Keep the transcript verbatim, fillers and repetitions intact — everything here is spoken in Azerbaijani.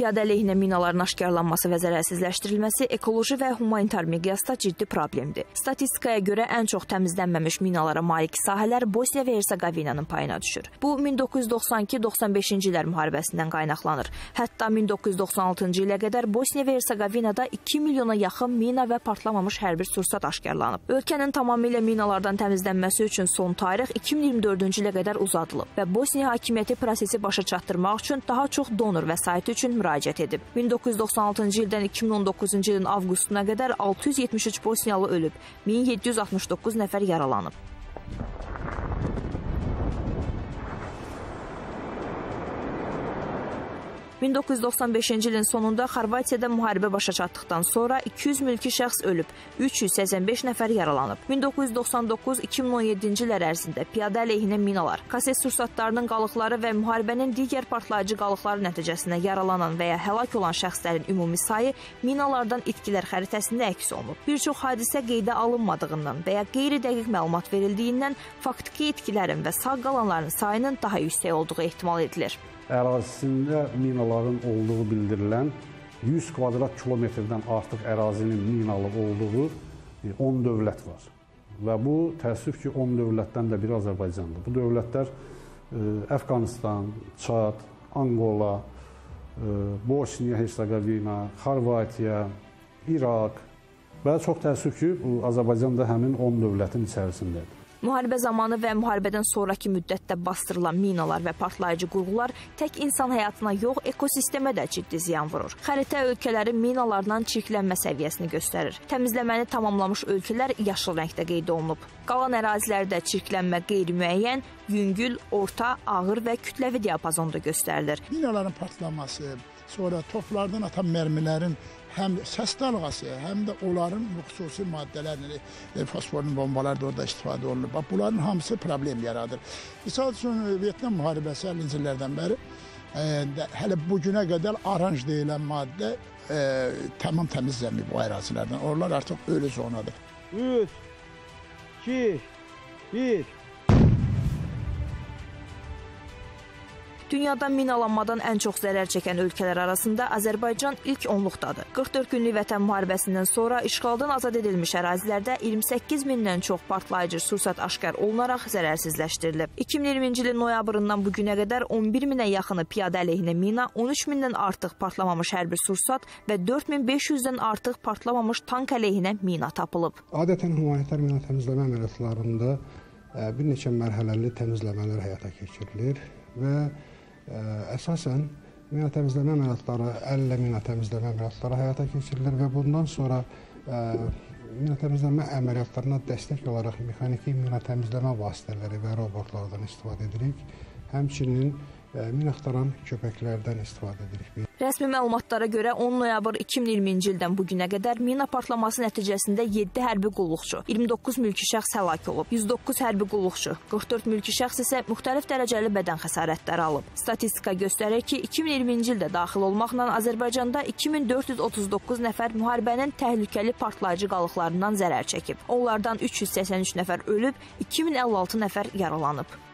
Piyada əleyhinə minaların aşkarlanması və zərərsizləşdirilməsi ekoloji və humanitar miqyasda ciddi problemdir. Statistikaya görə ən çox təmizlənməmiş minalara malik sahələr Bosniya və Herseqovinanın payına düşür. Bu min doqquz yüz doxsan iki doxsan beşinci illər müharibəsindən qaynaqlanır. Hətta min doqquz yüz doxsan altıncı ilə qədər Bosniya və Herseqovinada iki milyona yaxın mina və partlamamış hərbi sursat aşkarlanıb. Ölkənin tamamilə minalardan təmizlənməsi üçün son tarix iki min iyirmi dördüncü ilə qədər uzadılıb və Bosniya hakimiyyəti prosesi başa çatdırmaq üçün daha çox donor vəsaiti üçün müraciət edib. min doqquz yüz doxsan altıncı ildən iki min on doqquzuncu ilin avqustuna qədər altı yüz yetmiş üç bosniyalı ölüb, min yeddi yüz altmış doqquz nəfər yaralanıb. min doqquz yüz doxsan beşinci ilin sonunda Xorvatiyada müharibə başa çatdıqdan sonra iki yüz mülki şəxs ölüb, üç yüz səksən beş nəfər yaralanıb. min doqquz yüz doxsan doqquz iki min on yeddinci illər ərzində piyada əleyhinə minalar, kaset sursatlarının qalıqları və müharibənin digər partlayıcı qalıqları nəticəsində yaralanan və ya həlak olan şəxslərin ümumi sayı minalardan itkilər xəritəsində əks olunub. Bir çox hadisə qeydə alınmadığından və ya qeyri-dəqiq məlumat verildiyindən faktiki itkilərin və sağ qalanların sayının daha yüksək olduğu ehtimal edilir. Ərazisində minaların olduğu bildirilən yüz kvadrat kilometrdən artıq ərazinin minalı olduğu on dövlət var. Və bu, təəssüf ki, on dövlətdən də biri Azərbaycandır. Bu dövlətlər Əfqanistan, Çad, Angola, Bosniya, Herseqovina, Xorvatiya, İraq və çox təəssüf ki, Azərbaycan da həmin on dövlətin içərisindədir. Müharibə zamanı və müharibədən sonraki müddətdə bastırılan minalar və partlayıcı qurğular tək insan həyatına yox, ekosistemə də ciddi ziyan vurur. Xəritə ölkələrin minalardan çirklənmə səviyyəsini göstərir. Təmizləməni tamamlamış ölkələr yaşıl rəngdə qeyd olunub. Qalan ərazilərdə çirklənmə qeyri-müəyyən, yüngül, orta, ağır və kütləvi diapazonda göstərilir. Minaların partlaması, sonra toplardan atan mərmilərin həm səs dalğası, həm də onların xüsusi maddələr, fosforlu bombalar da orada istifadə olunur. Bunların hamısı problem yaradır. Misal üçün, Vyetnam müharibəsi əllinci illərdən bəri hələ bugünə qədər aranj deyilən maddə tamam təmizlənməyib bu ərazilərdən. Oralar artıq ölü zonadır. üç, iki, bir. Dünyada minalanmadan ən çox zərər çəkən ölkələr arasında Azərbaycan ilk onluqdadır. qırx dörd günlük vətən müharibəsindən sonra işğaldan azad edilmiş ərazilərdə iyirmi səkkiz mindən çox partlayıcı sursat aşkar olunaraq zərərsizləşdirilib. iki min iyirminci ilin noyabrından bu günə qədər on bir minə yaxını piyada əleyhinə mina, on üç mindən artıq partlamamış hərbi sursat və dörd min beş yüzdən artıq partlamamış tank əleyhinə mina tapılıb. Adətən humanitar mina təmizləmə əməliyyatlarında bir neçə mərhələli təmizləmələr həyata keçirilir və əsasən mina təmizləmə əməliyyatları, əllə mina təmizləmə əməliyyatları həyata keçirilir və bundan sonra mina təmizləmə əməliyyatlarına dəstək olaraq mexaniki mina təmizləmə vasitələri və robotlardan istifadə edirik. Həmçinin mina axtaran köpəklərdən istifadə edirik. Rəsmi məlumatlara görə on noyabr iki min iyirminci ildən bu günə qədər mina partlaması nəticəsində yeddi hərbi qulluqçu, iyirmi doqquz mülki şəxs həlak olub, yüz doqquz hərbi qulluqçu, qırx dörd mülki şəxs isə müxtəlif dərəcəli bədən xəsarətləri alıb. Statistika göstərir ki, iki min iyirminci ildə daxil olmaqla Azərbaycanda iki min dörd yüz otuz doqquz nəfər müharibənin təhlükəli partlayıcı qalıqlarından zərər çəkib. Onlardan üç yüz səksən üç nəfər ölüb, iki min əlli altı nəfər yaralanıb.